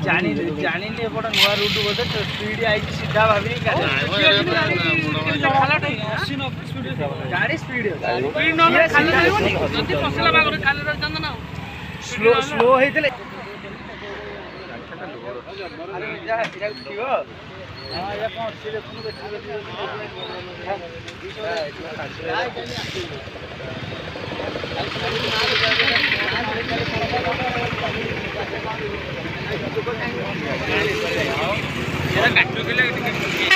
जानी एपट नुआ रूट बोधे स्पीड आई सीधा भाभी गाड़ी स्पीड स्लो होते काटू